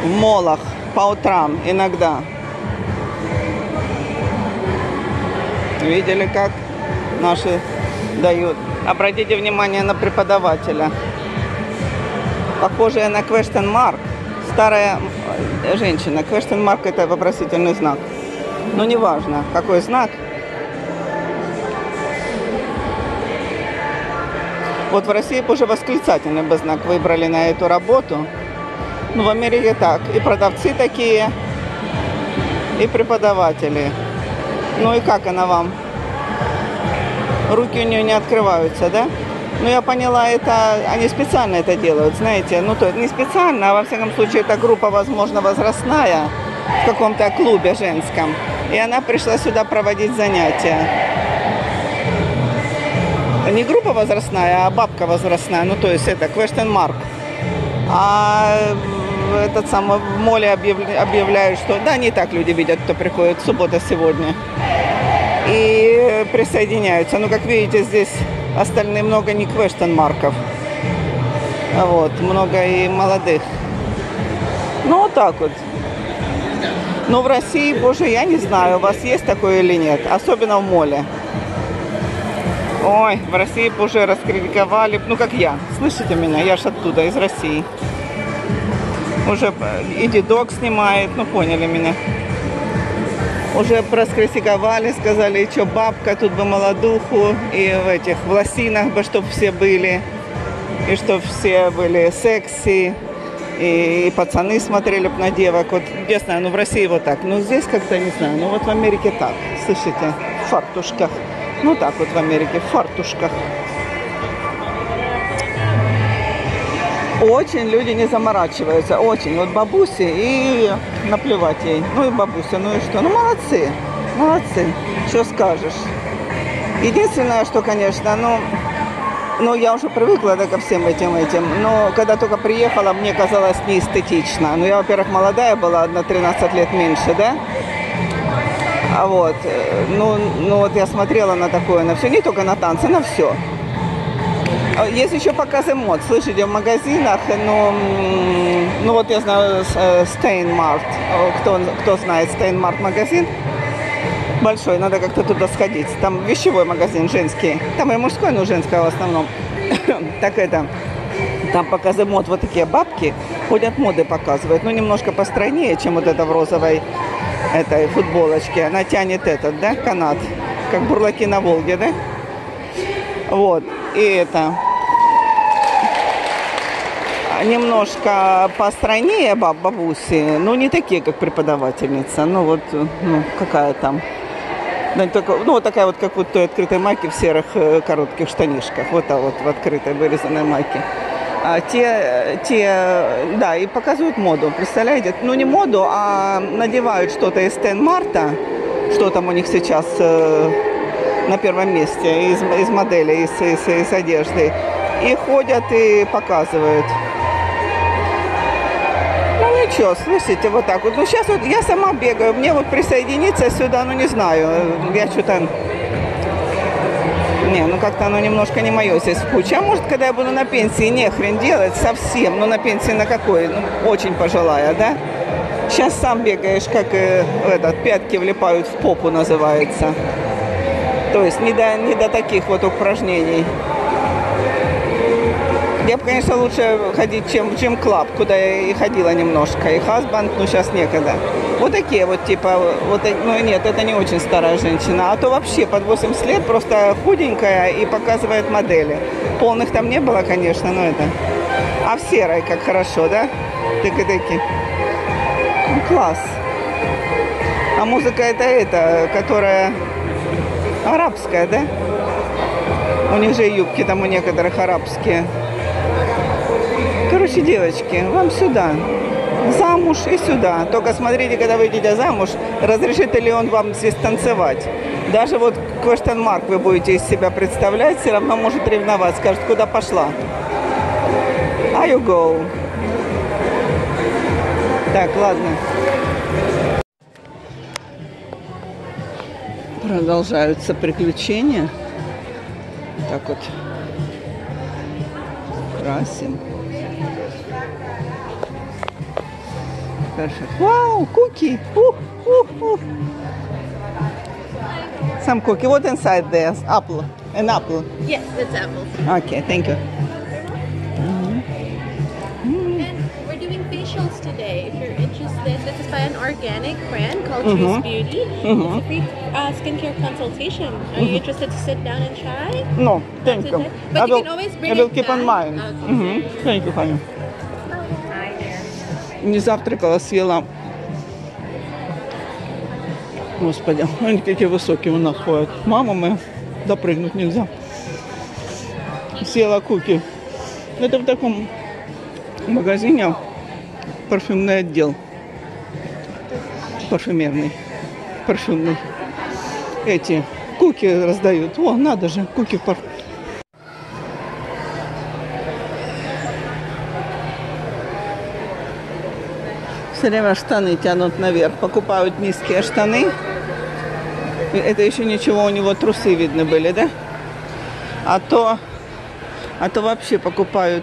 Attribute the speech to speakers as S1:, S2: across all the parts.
S1: в молах по утрам иногда. Видели, как наши дают? Обратите внимание на преподавателя. Похожая на question mark. Старая женщина. Question mark — это вопросительный знак. Но неважно, какой знак. Вот в России бы уже восклицательный бы знак выбрали на эту работу. Ну, в Америке так. И продавцы такие, и преподаватели. Ну и как она вам? Руки у нее не открываются, да? Ну, я поняла, это они специально это делают, знаете. Ну, то не специально, а во всяком случае, эта группа, возможно, возрастная в каком-то клубе женском. И она пришла сюда проводить занятия. Не группа возрастная, а бабка возрастная. Ну, то есть это question mark. А этот самый в моле объявляют, что да, не так люди видят, кто приходит, суббота сегодня. И присоединяются. Ну, как видите, здесь остальные много не question-марков. Вот, много и молодых. Ну, вот так вот. Но в России, боже, я не знаю, у вас есть такое или нет. Особенно в моле. Ой, в России уже раскритиковали. Ну, как я. Слышите меня? Я ж оттуда, из России. Уже и дедок снимает. Ну, поняли меня. Уже раскритиковали, сказали, что бабка, тут бы молодуху, и в этих в лосинах бы, чтобы все были, и чтобы все были секси, и пацаны смотрели бы на девок. Вот, я знаю, ну в России вот так, ну здесь как-то не знаю, ну вот в Америке так, слышите, в фартушках. Ну так вот в Америке, в фартушках. Очень люди не заморачиваются, очень. Вот бабуси и наплевать ей. Ну и бабуся, ну и что? Ну молодцы, молодцы. Что скажешь? Единственное, что, конечно, ну я уже привыкла да, ко всем этим. Но когда только приехала, мне казалось неэстетично. Ну я, во-первых, молодая была, на 13 лет меньше, да? А вот, ну вот я смотрела на такое, на все, не только на танцы, на все. Есть еще показы мод, слышите, в магазинах, ну вот я знаю Steinmart, кто знает Steinmart магазин, большой, надо как-то туда сходить, там вещевой магазин женский, там и мужской, но женский в основном, так это, там показы мод, вот такие бабки ходят, моды показывают, ну немножко постройнее, чем вот это в розовой этой футболочке, она тянет этот, да, канат, как бурлаки на Волге, да, вот. И это немножко постройнее бабуси, но не такие, как преподавательница. Ну вот, ну какая там. Ну вот такая вот, как вот той открытой майке в серых коротких штанишках. Вот та вот в открытой вырезанной майке. А да, и показывают моду, представляете? Ну не моду, а надевают что-то из Стейнмарта, что там у них сейчас на первом месте из моделей, из одежды. И ходят и показывают. Ну ничего, слышите, вот так вот. Ну сейчас вот я сама бегаю, мне вот присоединиться сюда, ну не знаю, я что-то... Не, ну как-то оно немножко не мое здесь в куче. А может, когда я буду на пенсии, не хрен делать совсем. Ну на пенсии на какой? Ну, очень пожилая, да? Сейчас сам бегаешь, как пятки влипают в попу называется. То есть не до таких вот упражнений. Я бы, конечно, лучше ходить, чем в джим-клаб, куда я и ходила немножко. И хазбанд, но сейчас некогда. Вот такие вот, типа, вот, ну нет, это не очень старая женщина. А то вообще под 80 лет просто худенькая и показывает модели. Полных там не было, конечно, но это... А в серой, как хорошо, да? Тыки-тыки. Ну, класс. А музыка это, которая... Арабская, да? У них же юбки там у некоторых арабские. Короче, девочки, вам сюда. Замуж и сюда. Только смотрите, когда выйдете замуж, разрешит ли он вам здесь танцевать. Даже вот question mark вы будете из себя представлять, все равно может ревновать. Скажет, куда пошла. А you go. Так, ладно. Продолжаются приключения. Так вот красим. Perfect. Wow, cookie. Some cookie. What inside there? Apple. An apple.
S2: Yes, it's apples.
S1: Okay, thank you.
S2: And we're doing facials today. If you're interested, this is by an organic brand called Juice Beauty. It's a free skincare consultation. Are you interested to sit down and try?
S1: No, thank you.
S2: But you can always bring
S1: I will
S2: it
S1: keep on
S2: back.
S1: mine.
S2: Okay.
S1: Thank you, honey.
S2: Hi there.
S1: Не завтракала, съела. Господи, они какие высокие у нас ходят. Мама моя, допрыгнуть нельзя. Съела куки. Это в таком магазине парфюмный отдел. Парфюмерный. Парфюмный. Эти куки раздают. О, надо же, куки в парфюм. Все время штаны тянут наверх. Покупают низкие штаны. Это еще ничего, у него трусы видны были, да? А то вообще покупают,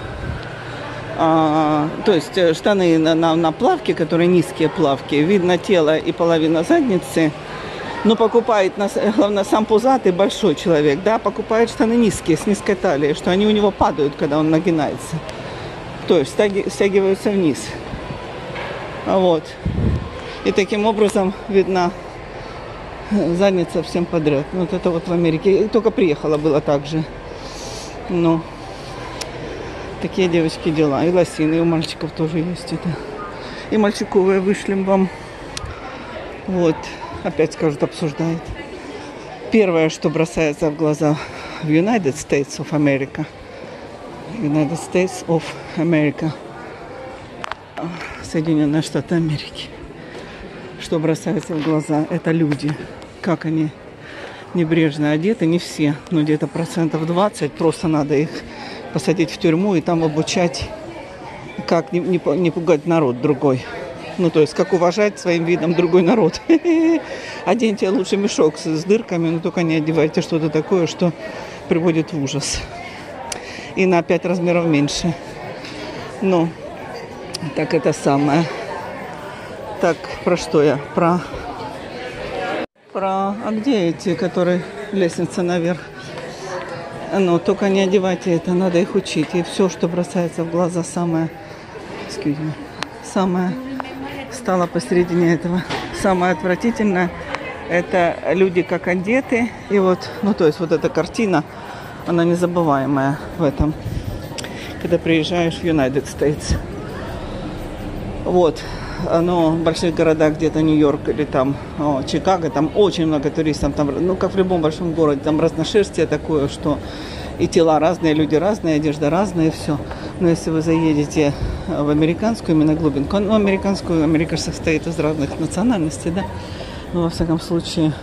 S1: то есть штаны на плавки, которые низкие плавки. Видно тело и половина задницы. Но покупает, главное, сам пузатый большой человек, да, покупает штаны низкие, с низкой талией, что они у него падают, когда он нагинается. То есть стягиваются вниз. Вот. И таким образом видна задница всем подряд. Вот это вот в Америке. Только приехала, было так же. Ну, такие, девочки, дела. И лосины у мальчиков тоже есть это. И мальчиковые вышлем вам. Вот. Опять скажут, обсуждают. Первое, что бросается в глаза в United States of America. United States of America. Соединенные Штаты Америки. Что бросается в глаза, это люди. Как они небрежно одеты, не все, но где-то 20%. Просто надо их посадить в тюрьму и там обучать, как не пугать народ другой. Ну, то есть, как уважать своим видом другой народ. Оденьте лучше мешок с дырками, но только не одевайте что-то такое, что приводит в ужас. И на 5 размеров меньше. Ну, так это самое. Так, про что я? А где эти, которые лестница наверх? Ну, только не одевайте это, надо их учить. И все, что бросается в глаза, самое стало посередине этого. Самое отвратительное, это люди как одеты. И вот, ну, то есть вот эта картина, она незабываемая в этом, когда приезжаешь в United States. Вот, но в больших городах, где-то Нью-Йорк или там Чикаго, там очень много туристов, там, ну, как в любом большом городе, там разношерстие такое, что и тела разные, люди разные, одежда разная, и все. Но если вы заедете в американскую, именно глубинку, ну, Америка состоит из разных национальностей, да, но во всяком случае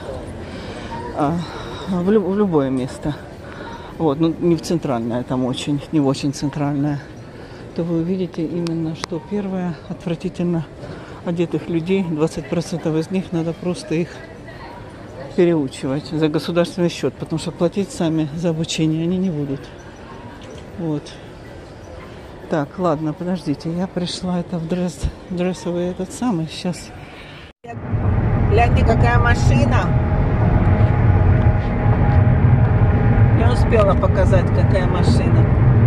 S1: в любое место, вот, ну, не в центральное, там очень, не очень центральное, то вы увидите именно, что первое, отвратительно одетых людей, 20% из них надо просто их переучивать за государственный счет, потому что платить сами за обучение они не будут. Вот. Так, ладно, подождите, я пришла это в дрессовый этот самый, сейчас. Гляньте, какая машина. Не успела показать, какая машина.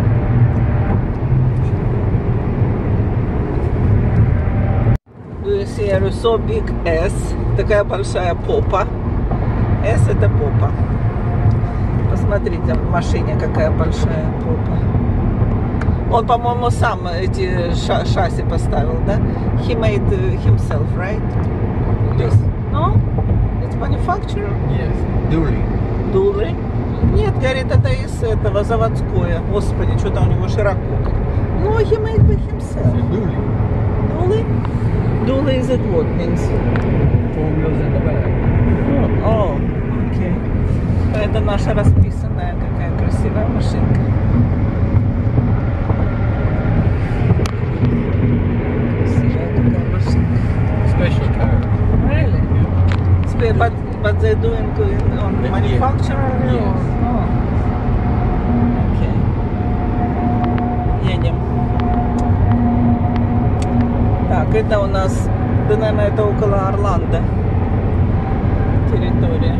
S1: Here so big S, такая большая попа. S это попа. Посмотрите, в машине какая большая попа. Он, по-моему, сам эти шасси поставил, да? He made himself, right? Yes. No? It's manufacturer?
S3: Yes. Dually.
S1: Dually? Нет, говорит, это из этого заводское. Господи, что-то у него широко. No, he made by himself.
S3: Dually.
S1: Dually? Dually is it what means?
S3: 4 wheels in the back.
S1: О, окей. Это наша расписанная, какая красивая машинка. Красивая такая машинка.
S3: Special car.
S1: Really? But they're doing on manufacturer?
S3: Yes.
S1: Oh. Okay. Едем. Так, Это у нас, да, наверное, это около Орландо территория.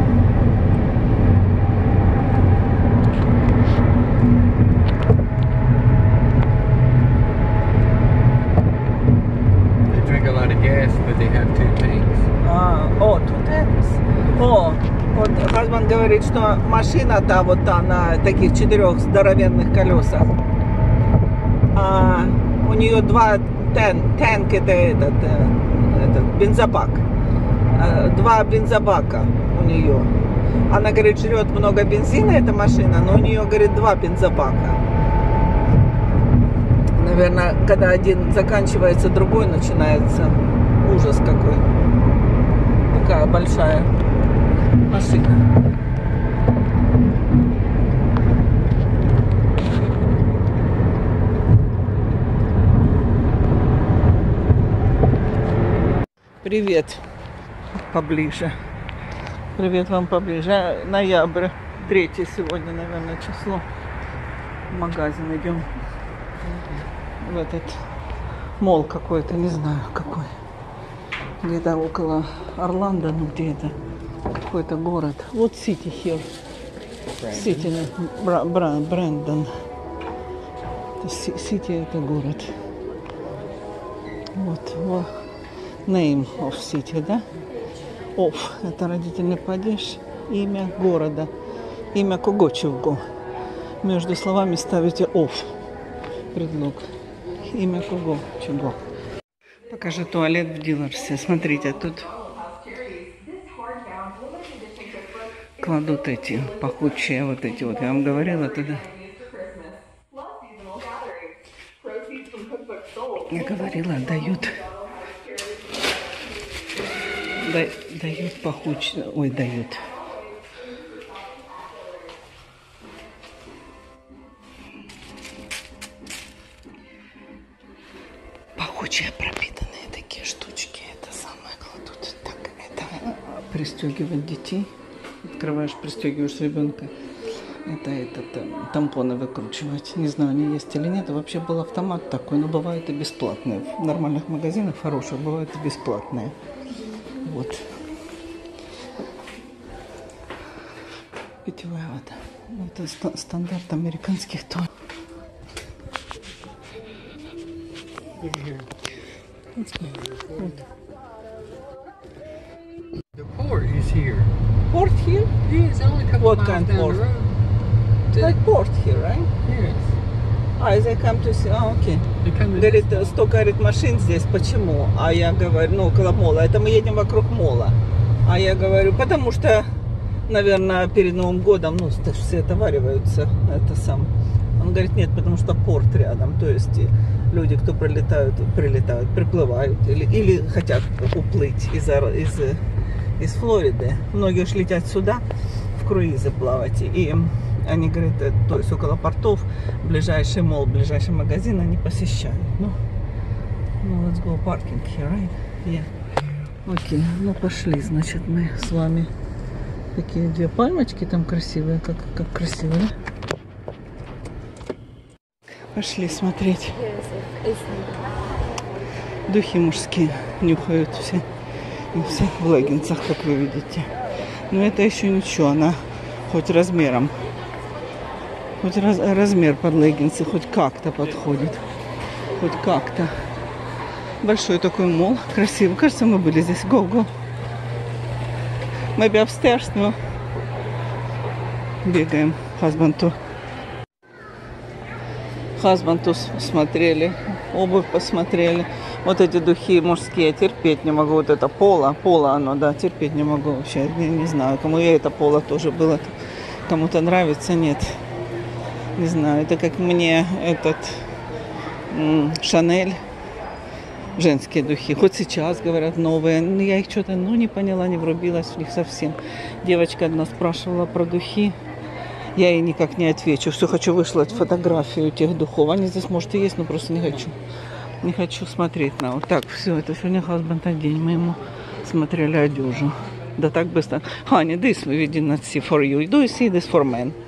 S3: They drink a lot of gas, but they have 2 tanks.
S1: О, тут О, вот Хазбан говорит, что машина та вот та на таких 4 здоровенных колесах. У нее 2 танк, это этот бензобак. 2 бензобака у нее. Она, говорит, жрет много бензина, эта машина, но у нее, говорит, 2 бензобака. Наверное, когда один заканчивается, другой начинается. Ужас какой. Такая большая машина. Привет поближе. Привет вам поближе. Ноябрь, 3 сегодня, наверное, число. В магазин идем. В этот молл какой-то, не знаю какой. Где-то около Орландо, ну где это? Какой-то город. Вот Сити here. Сити, Брэндон. Сити это город. Вот. Name of city, да? Of. Это родительный падеж. Имя города. Имя Когочевго. Между словами ставите of. Предлог. Имя Когочевго. Покажу туалет в Диларсе. Смотрите, тут кладут эти пахучие, вот эти вот. Я вам говорила тогда. Я говорила, дают пахучие. Ой, дают. Пахучие пропитанные такие штучки. Это самое кладут. Так, это пристегивать детей. Открываешь, пристегиваешь ребенка. Это тампоны выкручивать. Не знаю, они есть или нет. Вообще был автомат такой, но бывают и бесплатные. В нормальных магазинах хороших бывают и бесплатные. Вот. Питьевая вода. Это стандарт американских туалетов.
S3: The port is here.
S1: Port here?
S3: Yeah, it's only a couple
S1: What
S3: miles
S1: kind
S3: down
S1: port?
S3: the road.
S1: Like port here, right?
S3: Yes.
S1: They come to see. Окей.
S3: They come to
S1: Говорит,
S3: this-
S1: столько, говорит, машин здесь. Почему? А я говорю, ну, около мола. Это мы едем вокруг мола. А я говорю, потому что, наверное, перед Новым годом, ну, все отовариваются. Это сам. Он говорит, нет, потому что порт рядом. То есть люди, кто прилетают, приплывают или хотят уплыть из Флориды. Многие же летят сюда в круизы плавать. И они говорят, то есть около портов, ближайший молл, ближайший магазин они посещают. Ну, let's go parking here, right? Yeah. Окей, ну пошли, значит, мы с вами. Такие 2 пальмочки там красивые, как красиво, да? Пошли смотреть. Духи мужские нюхают все. И все в леггинсах, как вы видите. Но это еще ничего, она хоть размером. Хоть размер под леггинсы хоть как-то подходит. Хоть как-то. Большой такой молл. Красивый. Кажется, мы были здесь. Go. Maybe upstairs, но бегаем. Хазбанту смотрели. Обувь посмотрели. Вот эти духи мужские терпеть не могу. Вот это Пола оно, да, терпеть не могу вообще. Не знаю, кому я это Пола тоже было. Кому-то нравится, нет. Не знаю, это как мне этот Шанель. Женские духи. Хоть сейчас, говорят, новые. Но я их что-то, не поняла, не врубилась в них совсем. Девочка одна спрашивала про духи. Я ей никак не отвечу. Все хочу выслать фотографию тех духов. Они здесь, может, и есть, но просто не хочу. Не хочу смотреть на вот так. Все, это сегодня хазбанд день. Мы ему смотрели одежду. Да так быстро. Honey, this we did not see for you. Do you see this for men?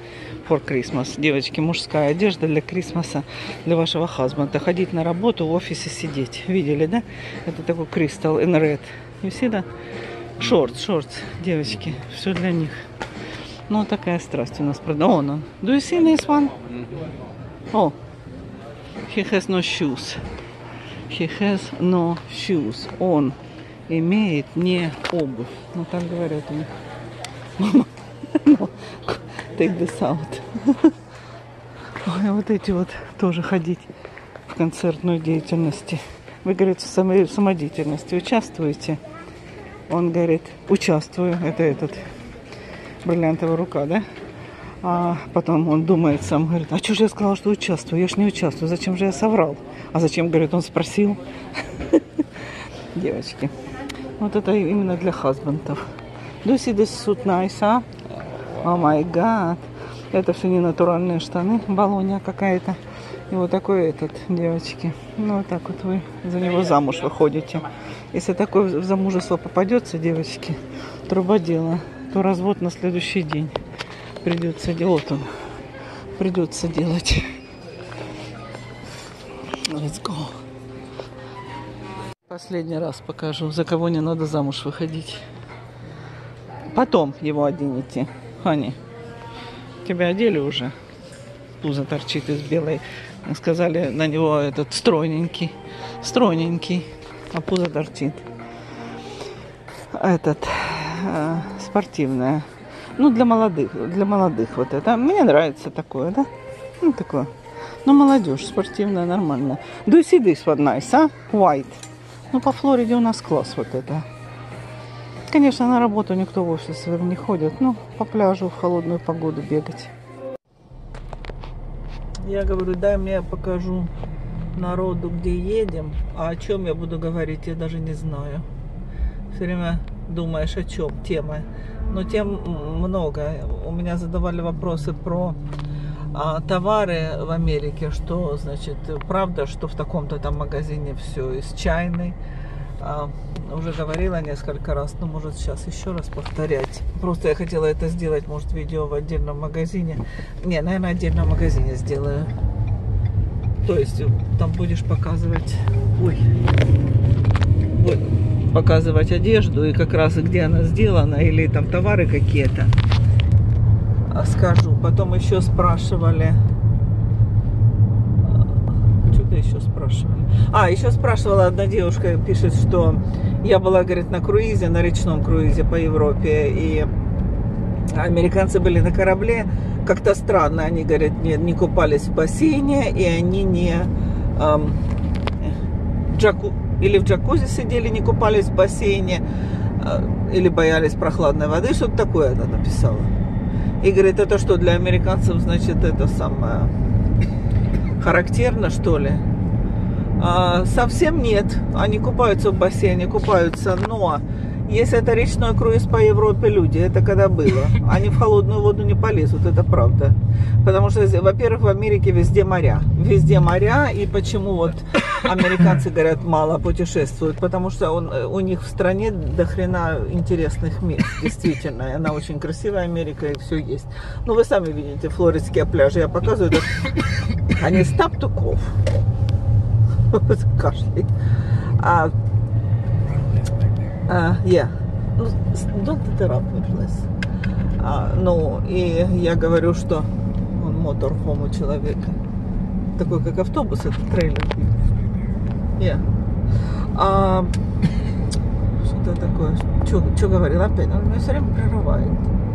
S1: for Christmas. Девочки, мужская одежда для Крисмаса, для вашего хазбанда. Ходить на работу, в офисе сидеть. Видели, да? Это такой Crystal in Red. You see that? Shorts, девочки. Все для них. Ну, такая страсть у нас. О, no. Do you see this one? Oh. He has no shoes. He has no shoes. Он имеет не обувь. Ну, так говорят у них. Мама, no, take this out. Ой, вот эти вот тоже ходить в концертной деятельности. Вы, говорит, в самодеятельности участвуете? Он говорит, участвую. Это этот бриллиантовая рука, да? А потом он думает сам, говорит, а что же я сказал, что участвую? Я ж не участвую. Зачем же я соврал? А зачем, говорит, он спросил? Девочки. Вот это именно для хазбандов. Do you see this suit nice, а? О май гад. Это все не натуральные штаны. Болония какая-то. И вот такой этот, девочки. Ну, вот так вот вы за него замуж выходите. Если такое в замужество попадется, девочки, труба дела, то развод на следующий день придется делать. Вот он. Придется делать. Let's go. Последний раз покажу, за кого не надо замуж выходить. Потом его оденете. Хани, тебя одели уже? Пузо торчит из белой. Сказали на него этот стройненький. А пузо торчит. Этот спортивное. Ну, для молодых вот это. Мне нравится такое, да? Ну, такое. Ну, молодежь, спортивная, нормально. Do you see this one nice, а? White. Ну, по Флориде у нас класс вот это. Конечно, на работу никто в офис не ходит. Ну, по пляжу в холодную погоду бегать. Я говорю, дай мне покажу народу, где едем. А о чем я буду говорить, я даже не знаю. Все время думаешь, о чем тема. Но тем много. У меня задавали вопросы про товары в Америке. Что, значит, правда, что в таком-то там магазине все из чайной. Уже говорила несколько раз, но может сейчас еще раз повторять. Просто я хотела это сделать, может, видео в отдельном магазине. Не, наверное, в отдельном магазине сделаю. То есть там будешь показывать, показывать одежду и как раз где она сделана или там товары какие-то. Скажу. Потом еще спрашивали. Еще спрашивали. Еще спрашивала одна девушка, пишет, что я была, говорит, на круизе, на речном круизе по Европе, и американцы были на корабле. Как-то странно, они, говорят, не купались в бассейне, и они или в джакузи сидели, не купались в бассейне, или боялись прохладной воды, что-то такое она написала. И, говорит, это что, для американцев, значит, это самое... характерно, что ли? Совсем нет. Они купаются в бассейне, купаются, но если это речной круиз по Европе, люди, это когда было. Они в холодную воду не полезут, это правда. Потому что, во-первых, в Америке везде моря. Везде моря, и почему вот американцы, говорят, мало путешествуют? Потому что у них в стране до хрена интересных мест, действительно. И она очень красивая, Америка, и все есть. Ну, вы сами видите флоридские пляжи, я показываю. Они stop to cough. Кашляй. Yeah. Don't interrupt me, please. Ну, и я говорю, что он моторхом у человека. Такой, как автобус, это трейлер. Yeah. Что-то такое. Что говорил опять? Он меня все время прерывает.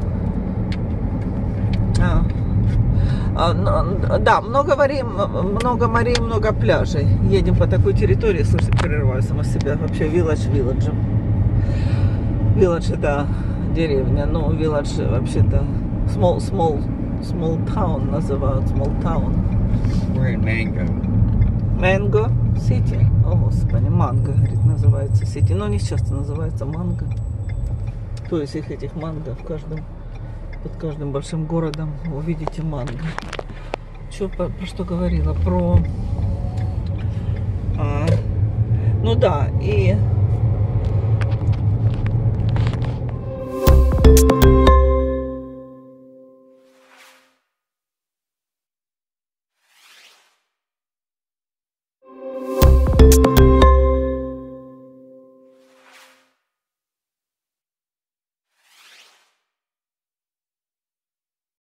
S1: Да, много морей, много пляжей. Едем по такой территории, слушай, прерываю сама себя. Вообще вилладжем. Вилладж это деревня, но вилладж вообще-то small town называют, small town.
S3: We're in Mango.
S1: Mango City. О, господи, Манго, говорит, называется City. Но у них часто называется Манго. То есть их этих манго под каждым большим городом увидите манго. Про что говорила? Ну да, и Пока.